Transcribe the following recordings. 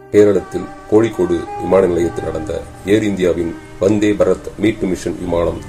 கேரளத்தில் கோழிக்கோடு விமான நிலையத்தில் நடந்த ஏர் இந்தியாவின் வந்தே பாரத் மீட்பு மிஷன் விமானம்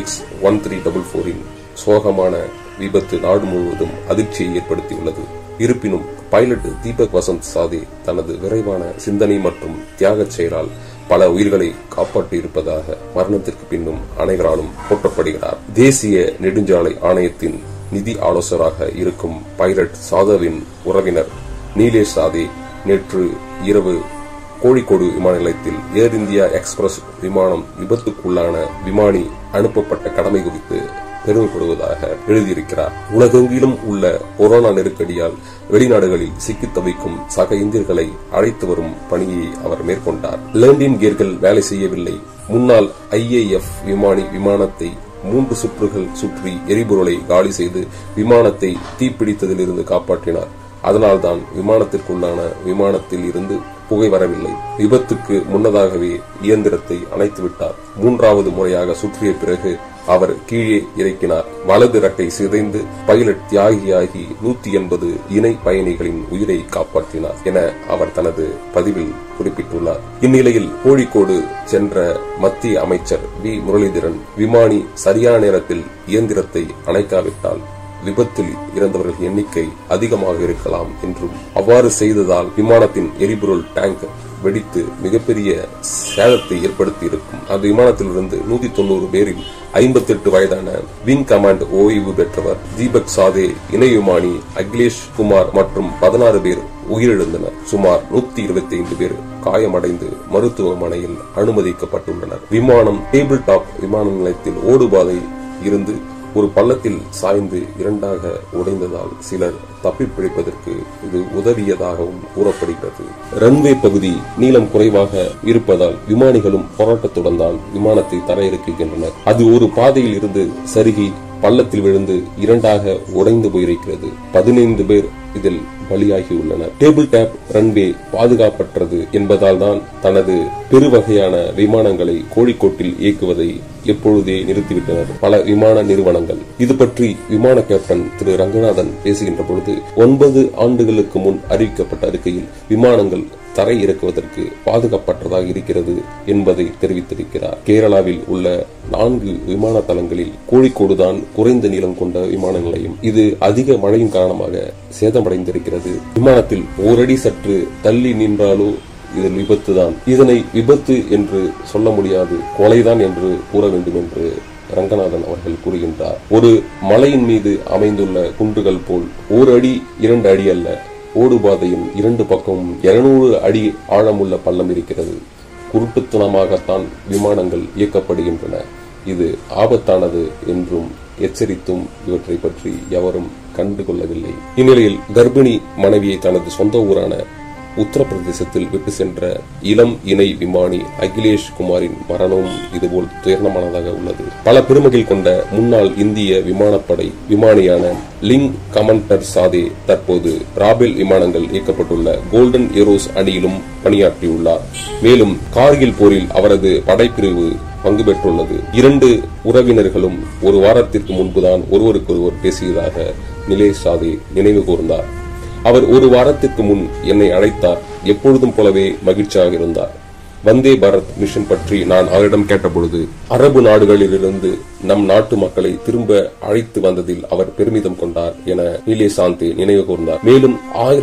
IX-1344 சோகமான விபத்து நாடு முழுவதும் அதிர்ச்சியை ஏற்படுத்தியுள்ளது. இருப்பினும் பைலட் தீபக் வசந்த் சாதே தனது விரைவான சிந்தனை மற்றும் தியாகச் செயலால் பல உயிர்களை காப்பாற்றியிருப்பதாக மரணத்திற்கு பின்னும் அனைவராலும் போற்றப்படுகிறார். தேசிய நெடுஞ்சாலை ஆணையத்தின் நிதி ஆலோசகராக இருக்கும் பைலட் சாதவின் உறவினர் நீலேஷ் சாதே நேற்று இரவு கோழிக்கோடு விமான நிலையத்தில் ஏர் இந்தியா எக்ஸ்பிரஸ் விமானம் விபத்துக்குள்ளான விமானி அனுப்பப்பட்ட கடமை குறித்து பெருமைப்படுவதாக எழுதியிருக்கிறார். உலகெங்கிலும் உள்ள கொரோனா நெருக்கடியால் வெளிநாடுகளில் சிக்கித் தவிக்கும் சக இந்தியர்களை அழைத்து வரும் பணியை அவர் மேற்கொண்டார். லேண்டிங் கியர்கள் வேலை செய்யவில்லை. முன்னாள் IAF விமானி விமானத்தை 3 சுற்றுகள் சுற்றி எரிபொருளை காலி செய்து விமானத்தை தீப்பிடித்ததிலிருந்து காப்பாற்றினார். அதனால்தான் விமானத்திற்குள்ளான விமானத்தில் இருந்து புகை வரவில்லை. விபத்துக்கு முன்னதாகவே இயந்திரத்தை அணைத்துவிட்டார். 3வது முறையாக சுற்றிய பிறகு அவர் கீழே இறக்கினார். வலது இறக்கை சிதைந்து பைலட் தியாகியாகி 180 இணை பயணிகளின் உயிரை காப்பாற்றினார் என அவர் தனது பதிவில் குறிப்பிட்டுள்ளார். இந்நிலையில் கோழிக்கோடு சென்ற மத்திய அமைச்சர் V. முரளிதரன் விமானி சரியான நேரத்தில் இயந்திரத்தை அணைக்காவிட்டால் விபத்தில் இறந்தவர்கள் எண்ணிக்கை அதிகமாக இருக்கலாம் என்றும், அவ்வாறு செய்ததால் விமானத்தின் எரிபொருள் டேங்க் வெடித்து மிகப்பெரிய சேதத்தை ஏற்படுத்தி இருக்கும். அந்த விமானத்திலிருந்து 190 பேரில் 58 வயதான விங் கமாண்ட் ஓய்வு பெற்றவர் தீபக் சாதே, இணை விமானி அகிலேஷ் குமார் மற்றும் 16 பேர் உயிரிழந்தனர். சுமார் 125 பேர் காயமடைந்து மருத்துவமனையில் அனுமதிக்கப்பட்டுள்ளனர். விமானம் டேபிள் டாப் விமான நிலையத்தில் ஓடுபாதை இருந்து ஒரு பள்ளத்தில் சாய்ந்து 2ஆக உடைந்ததால் சிலர் தப்பிப்பிழைப்பதற்கு இது உதவியதாகவும் கூறப்படுகிறது. ரன்வே பகுதி நீளம் குறைவாக இருப்பதால் விமானிகளும் போராட்டத்துடன் தான் விமானத்தை தரையிறக்குகின்றனர். அது ஒரு பாதையில் இருந்து சருகி பள்ளத்தில் விழுந்து 2ஆக உடைந்து போயிருக்கிறது. 15 பேர் இதில் பலியாகியுள்ளனர். டேபிள் டாப் ரன்வே பாதுகாப்பற்றது என்பதால் தான் தனது பெருவகையான விமானங்களை கோழிக்கோட்டில் இயக்குவதை எப்பொழுதே நிறுத்திவிட்டனர் பல விமான நிறுவனங்கள். இது பற்றி விமான கேப்டன் திரு ரங்கநாதன் பேசுகின்ற பொழுது 9 ஆண்டுகளுக்கு முன் அறிவிக்கப்பட்ட அறிக்கையில் விமானங்கள் தரை இறக்குவதற்கு பாதுகாப்பற்றதாக இருக்கிறது என்பதை தெரிவித்திருக்கிறார். கேரளாவில் உள்ள 4 விமான தளங்களில் கோழிக்கோடுதான் குறைந்த நீளம் கொண்ட விமான நிலையம். இது அதிக மழையின் காரணமாக சேதமடைந்திருக்கிறது. விமானத்தில் ஓரடி சற்று தள்ளி நின்றாலோ இதில் விபத்து தான். இதனை விபத்து என்று சொல்ல முடியாது, கொலைதான் என்று கூற வேண்டும் என்று ரங்கநாதன் அவர்கள் கூறுகின்றார். ஒரு மலையின் மீது அமைந்துள்ள குன்றுகள் போல் 1 அடி 2 அடி அல்ல, ஓடுபாதையின் 2 பக்கமும் 200 அடி ஆழமுள்ள பள்ளம் இருக்கிறது. குருட்டுத்தனமாகத்தான் விமானங்கள் இயக்கப்படுகின்றன. இது ஆபத்தானது என்றும் எச்சரித்தும் இவற்றை பற்றி எவரும் கண்டுகொள்ளவில்லை. இந்நிலையில் கர்ப்பிணி மனைவியை தனது சொந்த ஊரான உத்தரப்பிரதேசத்தில் விட்டு சென்ற இளம் இணை விமானி அகிலேஷ் குமாரின் மரணமும் இதுபோல் துயரமானதாக உள்ளது. பல பெருமைகள் கொண்ட முன்னாள் இந்திய விமானப்படை விமானியான லிங் கமாண்டர் சாதே தற்போது ராபேல் விமானங்கள் இயக்கப்பட்டுள்ள கோல்டன் ஏரோஸ் அணியிலும் பணியாற்றியுள்ளார். மேலும் கார்கில் போரில் அவரது படைப்பிரிவு பங்கு பெற்றுள்ளது. 2 உறவினர்களும் ஒரு வாரத்திற்கு முன்புதான் ஒருவருக்கொருவர் பேசியதாக நீலேஷ் சாதே நினைவு கூர்ந்தார். அவர் 1 வாரத்திற்கு முன் என்னை அழைத்தார். எப்பொழுதும் போலவே மகிழ்ச்சியாக இருந்தார். வந்தே பாரத் மிஷன் பற்றி நான் அவரிடம் கேட்டபொழுது அரபு நாடுகளிலிருந்து நம் நாட்டு மக்களை திரும்ப அழைத்து வந்ததில் அவர் பெருமிதம் கொண்டார் என நீலேஷ் சாதே நினைவு கூர்ந்தார். மேலும்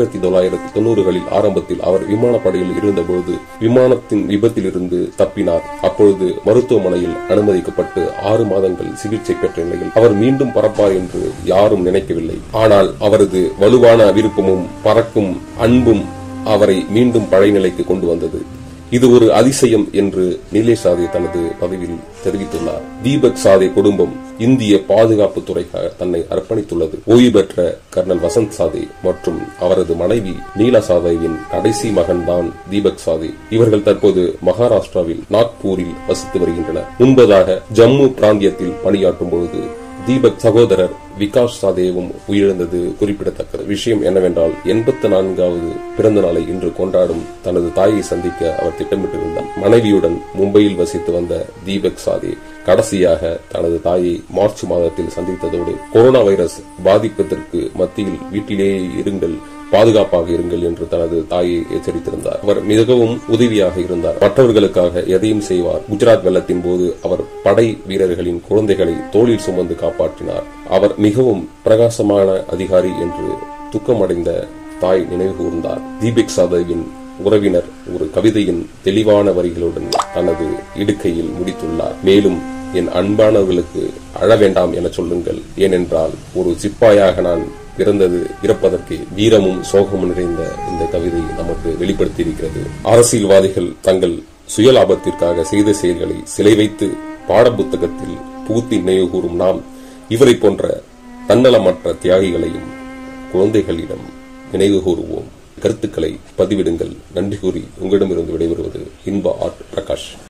1990களில் ஆரம்பத்தில் அவர் விமானப்படையில் இருந்தபொழுது விமானத்தின் விபத்திலிருந்து தப்பினார். அப்பொழுது மருத்துவமனையில் அனுமதிக்கப்பட்டு 6 மாதங்கள் சிகிச்சை பெற்ற நிலையில் அவர் மீண்டும் பறப்பார் என்று யாரும் நினைக்கவில்லை. ஆனால் அவரது வலுவான விருப்பமும் பறக்கும் அன்பும் அவரை மீண்டும் பழைய நிலைக்கு கொண்டு வந்தது. இது ஒரு அதிசயம் என்று நீலேஷ் சாதே தனது பதிவில் தெரிவித்துள்ளார். தீபக் சாதே குடும்பம் இந்திய பாதுகாப்பு துறைக்காக தன்னை அர்ப்பணித்துள்ளது. ஓய்வு பெற்ற கர்னல் வசந்த் சாதே மற்றும் அவரது மனைவி நீலா சாதேவின் கடைசி மகன்தான் தீபக் சாதே. இவர்கள் தற்போது மகாராஷ்டிராவில் நாக்பூரில் வசித்து வருகின்றனர். முன்பதாக ஜம்மு பிராந்தியத்தில் பணியாற்றும் பொழுது தீபக் சகோதரர் விகாஷ் சாதேவும் உயிரிழந்தது குறிப்பிடத்தக்கது. விஷயம் என்னவென்றால் 84வது பிறந்த நாளை இன்று கொண்டாடும் தனது தாயை சந்திக்க அவர் திட்டமிட்டிருந்தார். மனைவியுடன் மும்பையில் வசித்து வந்த தீபக் சாதே கடைசியாக தனது தாயை மார்ச் மாதத்தில் சந்தித்ததோடு கொரோனா வைரஸ் பாதிப்பதற்கு மத்தியில் வீட்டிலேயே இருங்கள், பாதுகாப்பாக இருங்கள் என்று தனது தாயை எச்சரித்திருந்தார். அவர் மிகவும் உதவியாக இருந்தார். மற்றவர்களுக்காக எதையும் செய்வார். குஜராத் வெள்ளத்தின் போது அவர் படை வீரர்களின் குழந்தைகளை தோளில் சுமந்து காப்பாற்றினார். அவர் மிகவும் பிரகாசமான அதிகாரி என்று துக்கமடைந்த தாய் நினைவு கூர்ந்தார். தீபக் சாதேவின் உறவினர் ஒரு கவிதையின் தெளிவான வரிகளுடன் தனது இடுக்கையில் முடித்துள்ளார். மேலும், என் அன்பானவர்களுக்கு அழ வேண்டாம் என சொல்லுங்கள், ஏனென்றால் ஒரு சிப்பாயாக நான் இறப்பதற்கு வீரமும் சோகமும் நிறைந்த இந்த கவிதை நமக்கு வெளிப்படுத்தியிருக்கிறது. அரசியல்வாதிகள் தங்கள் சுயலாபத்திற்காக செய்த செயல்களை சிலை வைத்து பாடப்புத்தகத்தில் புகுத்தி நினைவு கூறும் நாம் இவரை போன்ற தன்னலமற்ற தியாகிகளையும் குழந்தைகளிடம் நினைவு கூறுவோம். கருத்துக்களை பதிவிடுங்கள். நன்றி கூறி உங்களிடமிருந்து விடைபெறுவது இன்ப ஆர்ட் பிரகாஷ்.